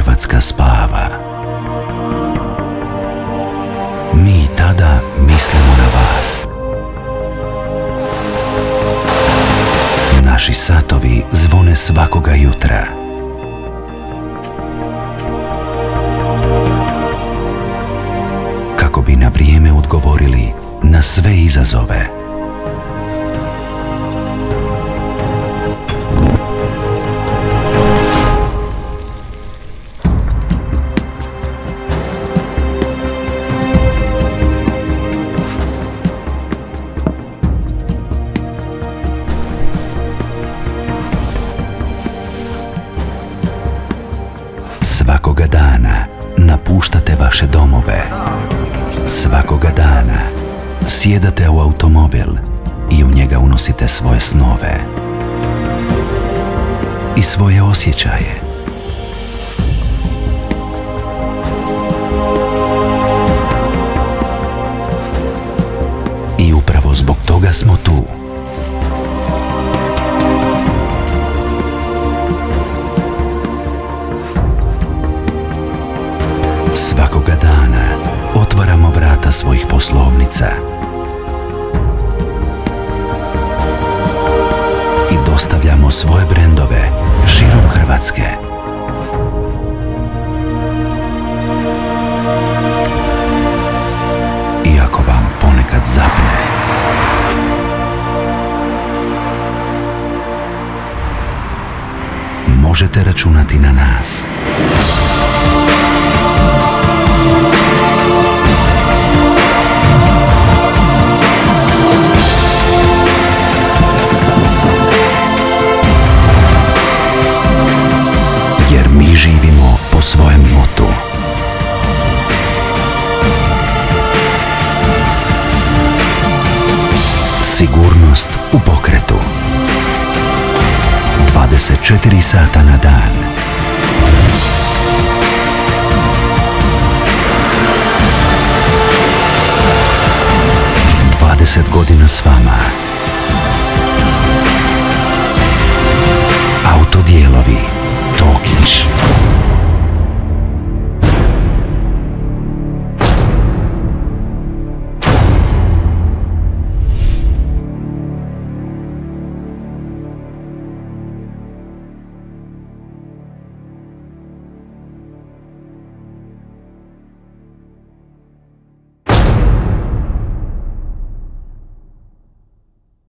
Hrvatska spava. Mi tada mislimo na vas. Naši satovi zvone svakoga jutra. Kako bi na vrijeme odgovorili na sve izazove. Svakoga dana napuštate vaše domove. Svakoga dana sjedate u automobil i u njega unosite svoje snove i svoje osjećaje. I upravo zbog toga smo tu. Svakoga dana otvaramo vrata svojih poslovnica i dostavljamo svoje brendove širom Hrvatske. Iako vam ponekad zapne, možete računati na nas. Jer mi živimo po svojem motu. Sigurnost u pokretu. 24 sata na dan. 20 godina s vama. Autodijelovi.